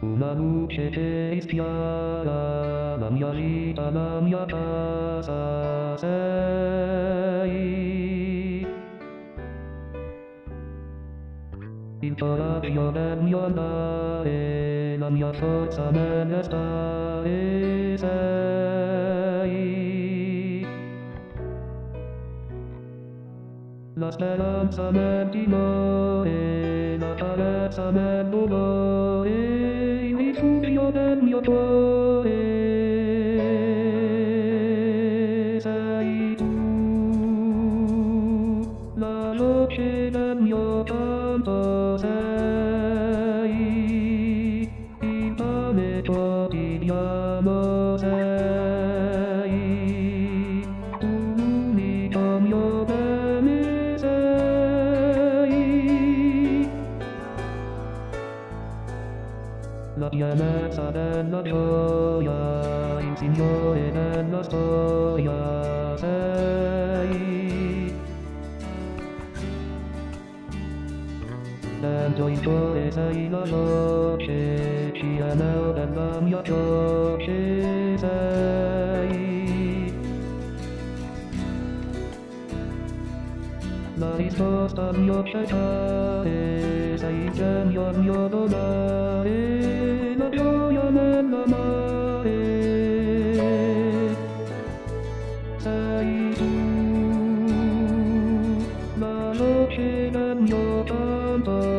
Una luce che ispira la mia vita, la mia casa sei. Il coraggio del mio andare, la mia forza nel stare sei. La speranza nel timore, la carezza nel dolore, il rifugio del mio cuore sei tu. La luce del mio canto sei, il pane quotidiano sei, tu l'unico mio bene sei. La pienezza della gioia, il Signore della storia sei. Dentro il cuore sei la luce, cielo della mia croce sei. La risposta al mio cercare, sei il genio al mio donare, la gioia nell'amare sei tu. La luce del mio canto